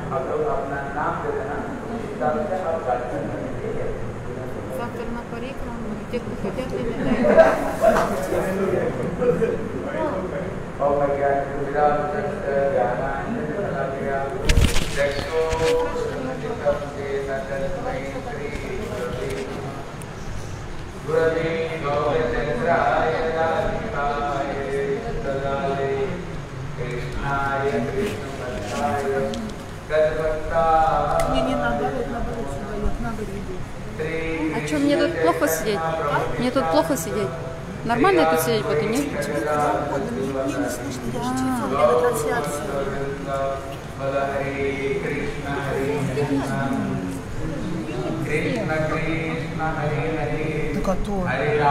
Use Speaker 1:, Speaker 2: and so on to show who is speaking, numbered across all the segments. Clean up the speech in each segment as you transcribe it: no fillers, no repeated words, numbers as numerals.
Speaker 1: Завтра на парикраму, те, кто хотят, именно
Speaker 2: Не, наоборот, наоборот,
Speaker 1: А что, мне тут плохо сидеть? Мне тут плохо сидеть? Нормально тут сидеть буду, нет?
Speaker 2: Мне не слышно, я же телефон, я на трансляции. Ну который?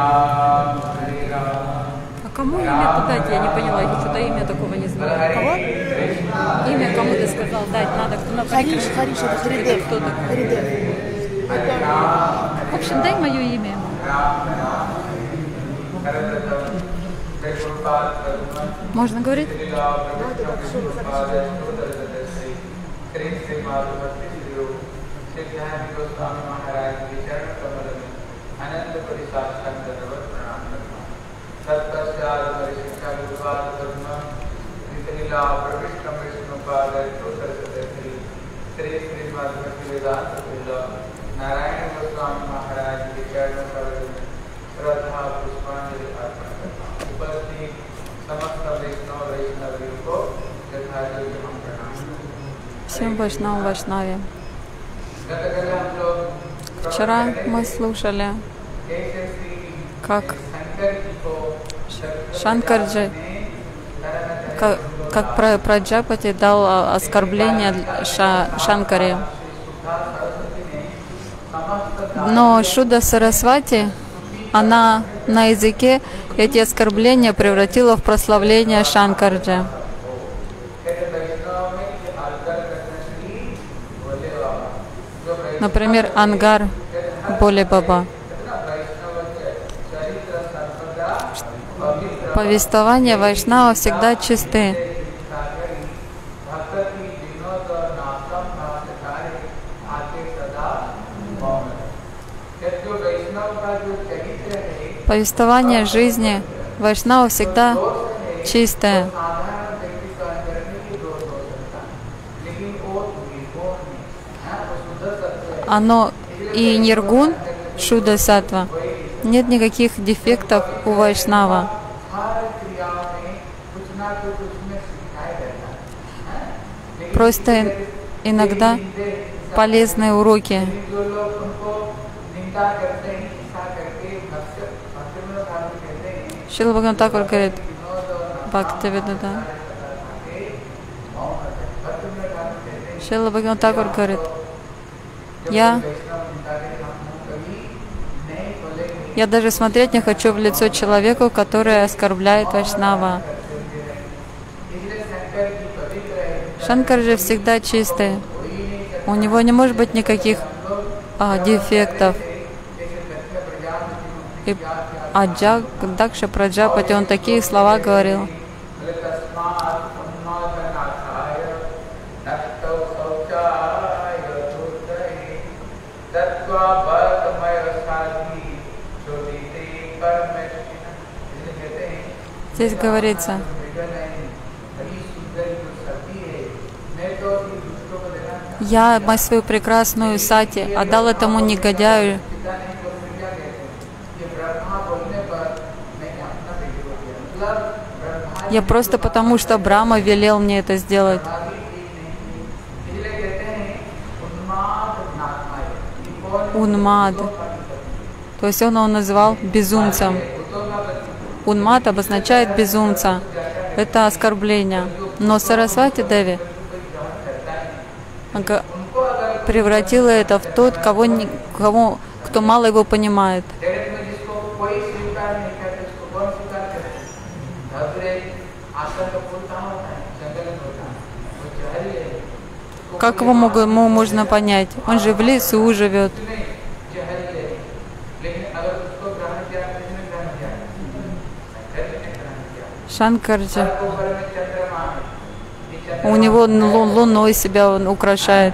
Speaker 1: А кому имя дать? Я не поняла, я что-то имя такого не знаю.
Speaker 2: Кого?
Speaker 1: Имя кому ты сказал дать надо, кто на
Speaker 2: Хариш, это Харидев.
Speaker 1: кто такой?
Speaker 2: Харидев.
Speaker 1: В общем, дай мое имя ему. Можно говорить? Всем вайшнавам вайшнаве. Вчера мы слушали, как Шанкарджи, как Праджапати дал оскорбление Шанкаре. Но Шуда Сарасвати, она на языке эти оскорбления превратила в прославление Шанкарджи. Например, Ангар Боле Баба. Повествования Вайшнава всегда чисты. Повествование жизни Вайшнава всегда чистое. Оно и ниргун, шуда сатва, нет никаких дефектов у Вайшнава. Просто иногда полезные уроки. Шрила Бхактивинода Такур говорит, Бхактивинода. Шрила Бхактивинода Такур говорит, я даже смотреть не хочу в лицо человеку, который оскорбляет Вайшнава. Шанкар же всегда чистый. У него не может быть никаких дефектов. И Дакша Праджапати, он такие слова говорил. Здесь говорится, я свою прекрасную сати отдал этому негодяю. Я просто потому, что Брахма велел мне это сделать. Унмад. То есть он его назвал безумцем. Унмад обозначает безумца. Это оскорбление. Но Сарасвати Деви превратила это в тот, кто мало его понимает. Как его можно понять? Он же в лесу живет. Шанкарджи, у него луной себя он украшает.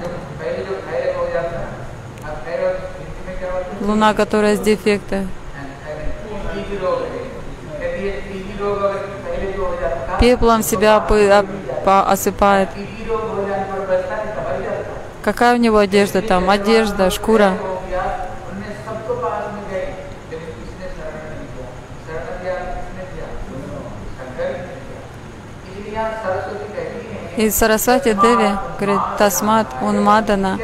Speaker 1: Луна, которая с дефекта. Пеплом себя осыпает. Какая у него одежда там? Одежда, шкура. И Сарасвати Деви говорит: Тасмат Унмадана.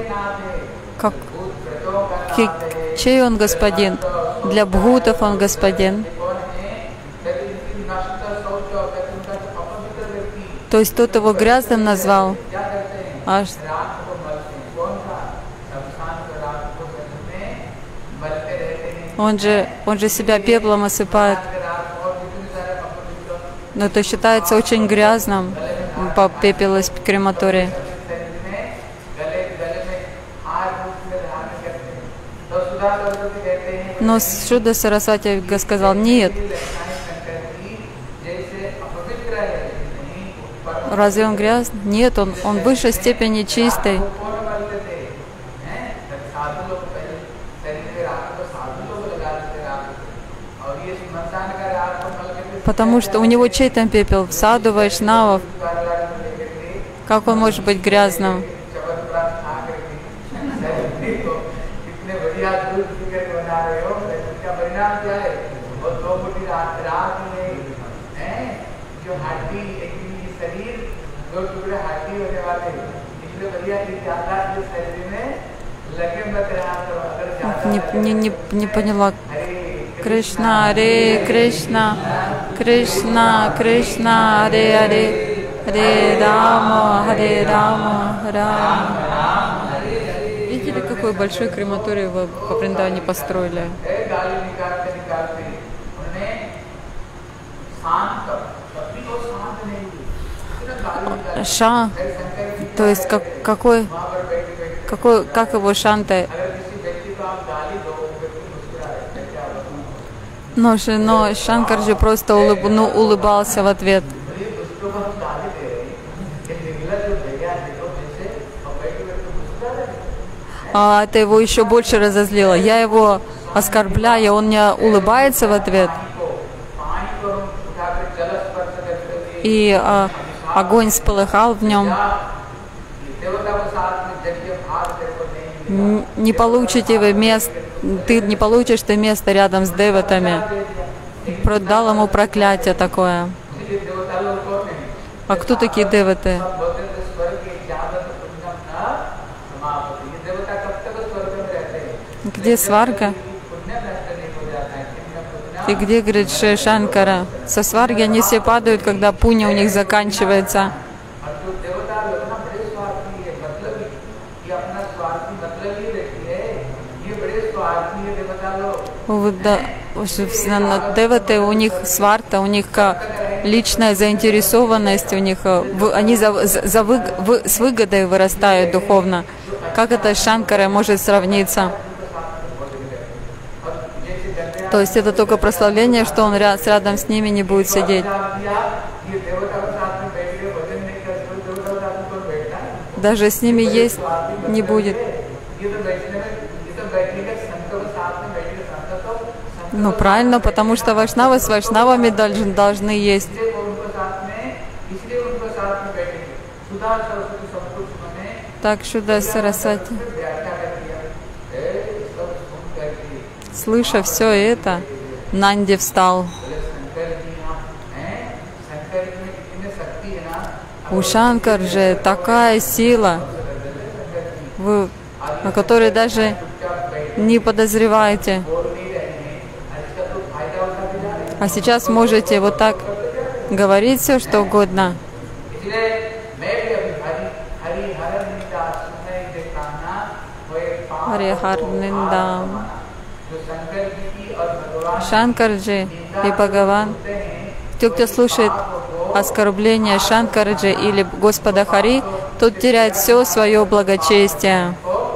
Speaker 1: Чей он господин? Для бхутов он господин. То есть тот его грязным назвал. Он же себя пеплом осыпает. Но это считается очень грязным, пепел из крематория. Но Шудда Сарасвати сказал: нет. Разве он грязный? Нет, он в высшей степени чистый. Потому что у него чей там пепел? Саду, вайшнавов. Как он может быть грязным? Не поняла. Кришна, Аре, Кришна, Кришна, Кришна, Аре, Аре, Аре Рама, Аре Рама, Рама. Видели, какой большой крематорий во Вриндаване построили? То есть как его шанта? Но Шанкарджи просто улыбался в ответ. А это его еще больше разозлило. Я его оскорбляю, он мне улыбается в ответ. И огонь вспыхал в нем. Не получите вы мест, ты не получишь ты место рядом с деватами. Продал ему проклятие такое. А кто такие деваты? Где сварга? И где, говорит, Шанкара? Со сварги они все падают, когда пуня у них заканчивается. Деваты, у них сварта, у них личная заинтересованность, у них они с выгодой вырастают духовно. Как это с Шанкарой может сравниться? То есть это только прославление, что он рядом с ними не будет сидеть. Даже с ними есть не будет. Ну правильно, потому что вайшнавы с вайшнавами должны есть. Так, Шудда Сарасвати. Слыша все это, Нанди встал. У Шанкарджи такая сила, о которой даже не подозреваете. А сейчас можете вот так говорить все, что угодно. Харихарниндам. Шанкарджи и Бхагаван. Те, кто слушает оскорбление Шанкарджи или Господа Хари, тот теряет все свое благочестие.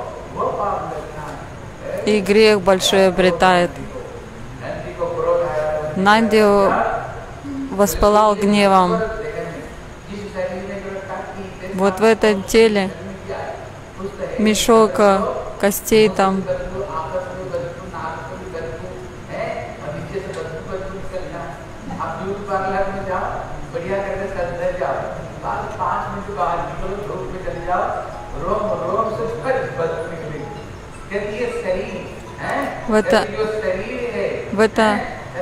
Speaker 1: И грех большой обретает. Нанди воспылал гневом. Вот в этом теле мешок костей там. В это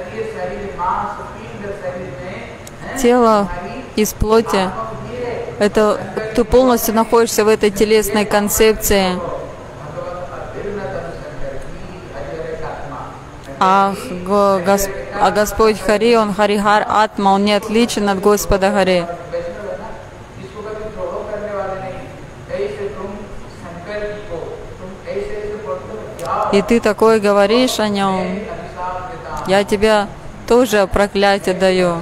Speaker 1: тело из плоти, это ты полностью находишься в этой телесной концепции. А Господь Хари, Он Харихар Атма, Он не отличен от Господа Хари. И ты такое говоришь о Нем. Я тебе тоже проклятие даю.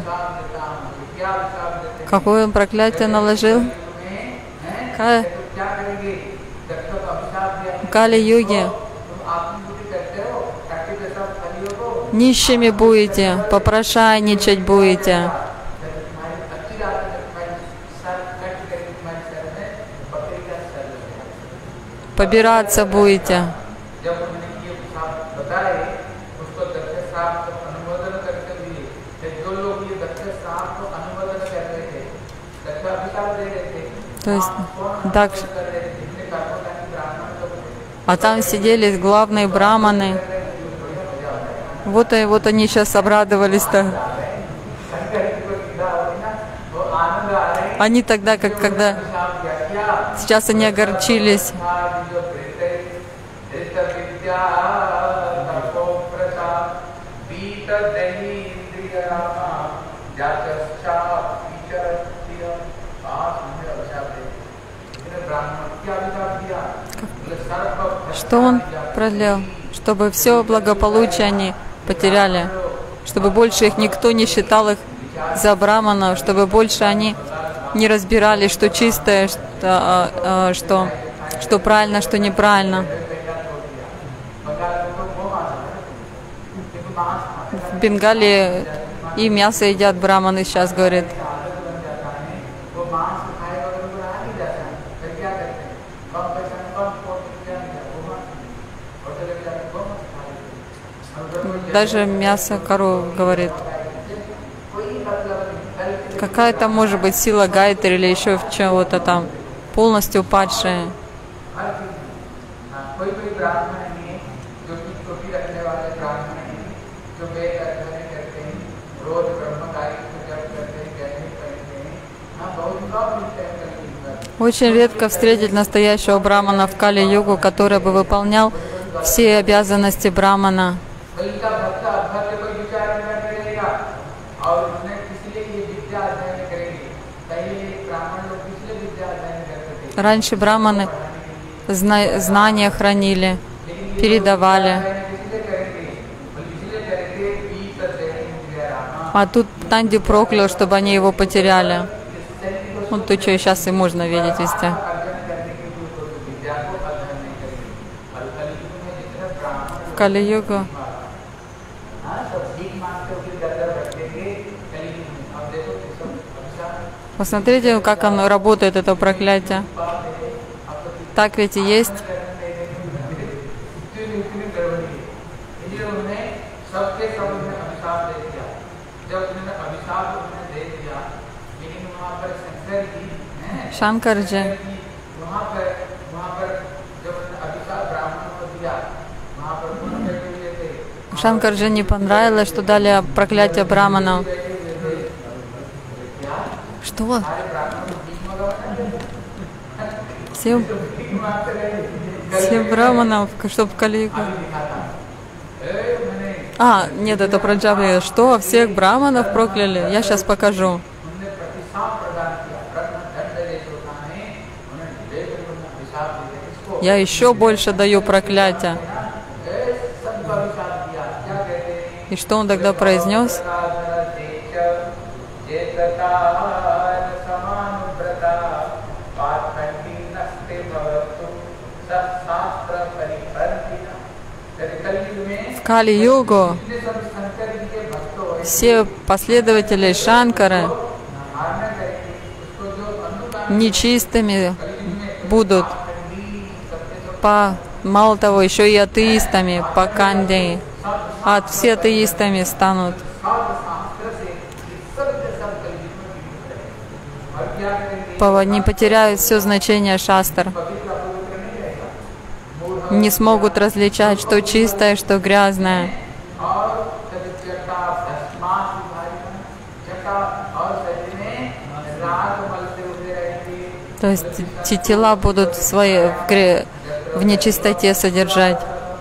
Speaker 1: Какое он проклятие наложил? В Кали-юге нищими будете, попрошайничать будете, побираться будете. То есть, так, а там сидели главные браманы. Вот они сейчас обрадовались-то. Они тогда, когда сейчас они огорчились. Что он продлил? Чтобы все благополучие они потеряли, чтобы больше их никто не считал их за браманов, чтобы больше они не разбирались, что чистое, что правильно, что неправильно. В Бенгалии и мясо едят браманы сейчас, говорит. Даже мясо коров, говорит. Какая-то может быть сила гайтри или еще чего-то там, полностью падшая. Очень редко встретить настоящего брамана в Кали-югу, который бы выполнял все обязанности брамана. Раньше браманы знания хранили, передавали. А тут Танди проклял, чтобы они его потеряли. Вот то, что сейчас и можно видеть везде. В Кали-югу. Посмотрите, как оно работает, это проклятие. Так ведь и есть. Шанкарджи. Шанкарджи не понравилось, что дали проклятие браманам. Что? Всем браманам, чтобы Кали-югу. А, нет, это про Джавли. Что? Всех браманов прокляли? Я сейчас покажу. Я еще больше даю проклятия. И что он тогда произнес? В Кали-югу все последователи Шанкары нечистыми будут, мало того, еще и атеистами по Канде. Все атеистами станут. Не потеряют все значение шастр. Не смогут различать, что чистое, что грязное. То есть тела будут свои в нечистоте содержать.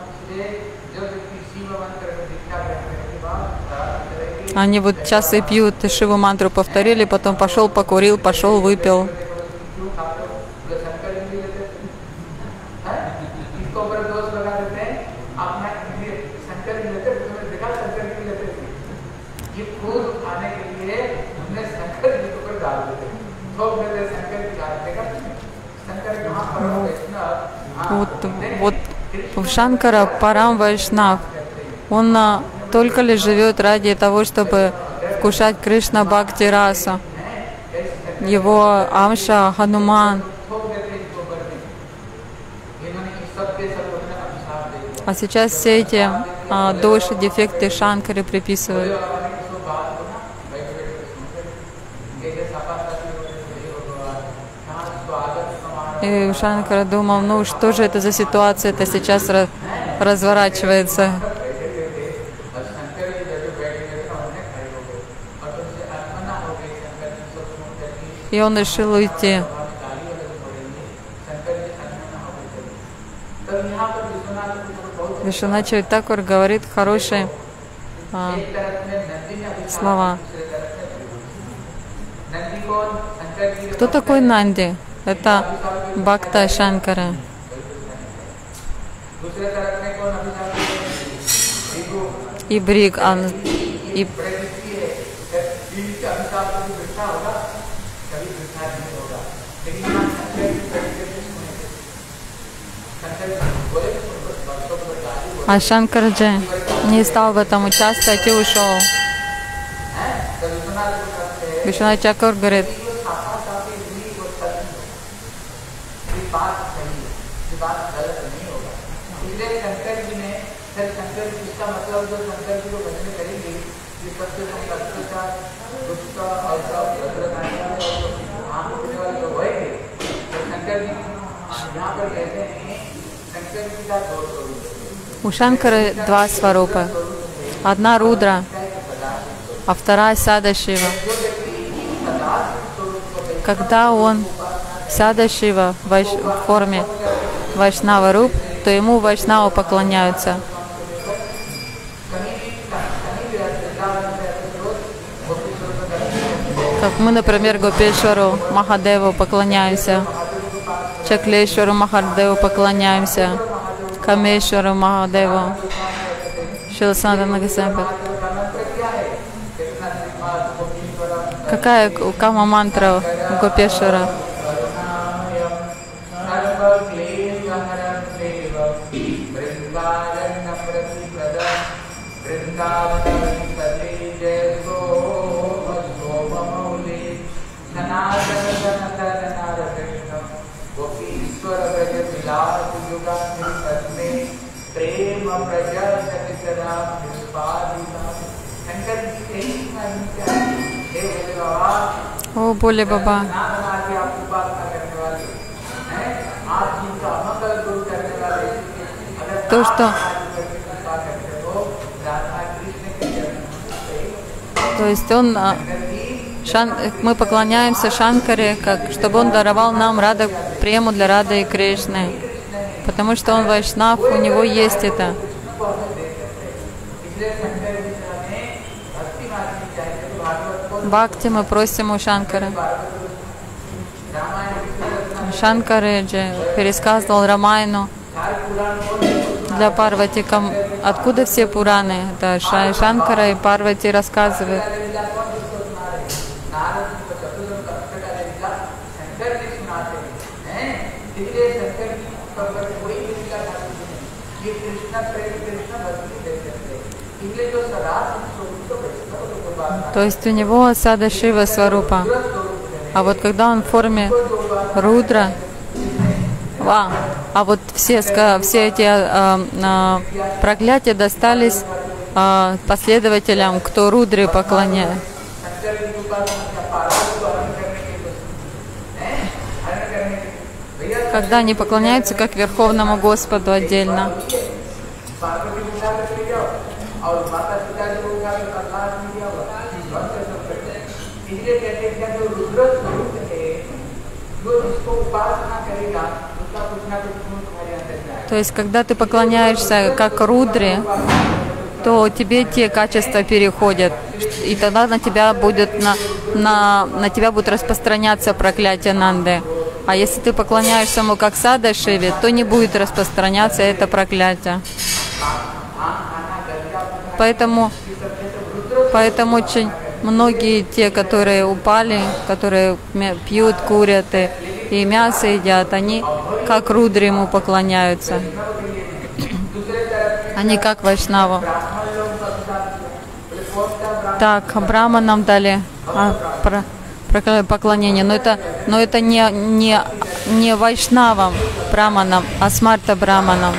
Speaker 1: Они вот час и пьют, Шиву мантру повторили, потом пошел покурил, пошел выпил. Вот Шанкара Парам Вайшнав, он только лишь живет ради того, чтобы вкушать Кришна Бхакти Раса. Его Амша, Хануман. А сейчас все эти доши, дефекты Шанкаре приписывают. И Шанкара думал, ну что же это за ситуация, это сейчас разворачивается. И он решил уйти. Вишванатха Такур говорит хорошие слова. Кто такой Нанди? Это Бхакта Шанкара. И Бриг, а Шанкарджи не стал в этом участвовать и ушел. Вишванатха Такур говорит, у Шанкары два сварупа. Одна Рудра, а вторая Садашива. Когда он Садашива в форме Вайшнава Руп, то ему Вайшнавы поклоняются. Как мы, например, Гопешвару Махадеву поклоняемся, Чаклешвару Махадеву поклоняемся, Камешвару Махадеву, Шрила Санатана Госвами. Какая кама мантра у Гопешвара? О, Боли Баба. То, что... То есть он... Мы поклоняемся Шанкаре, чтобы он даровал нам прему для Рады и Кришны. Потому что он Вайшнав, у него есть это. Бхакти мы просим у Шанкара. Шанкараджи пересказывал Рамайну для Парвати. Откуда все Пураны? Это Шанкара и Парвати рассказывают. То есть у него Садашива Сварупа. А вот когда он в форме рудра, а вот все эти проклятия достались последователям, кто рудре поклоняет. Когда они поклоняются как Верховному Господу отдельно. То есть, когда ты поклоняешься как рудре, то тебе те качества переходят, и тогда на тебя будет распространяться проклятие Нанды. А если ты поклоняешься ему как Сада Шиве, то не будет распространяться это проклятие. Поэтому очень многие те, которые упали, которые пьют, курят и мясо едят, они как рудре ему поклоняются. Они как вайшнаву. Так, браманам дали поклонение, но это не вайшнавам браманам, а смарта браманам.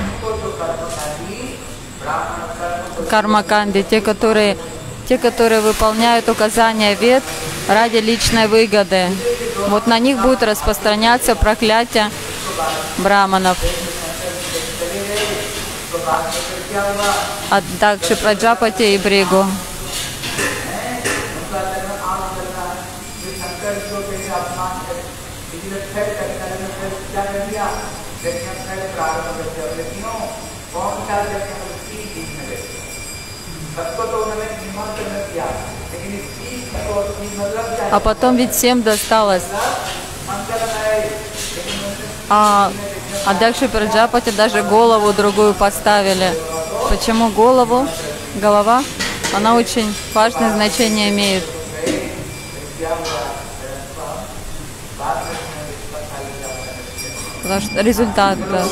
Speaker 1: Кармаканди, те, которые выполняют указания вед ради личной выгоды. Вот на них будет распространяться проклятие браманов. А также Праджапати и Бригу. А потом ведь всем досталось. А дальше Праджапати даже голову другую поставили. Почему голову? Голова? Она очень важное значение имеет. Потому что результат. Да.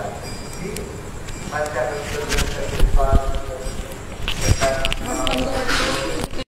Speaker 2: Спасибо.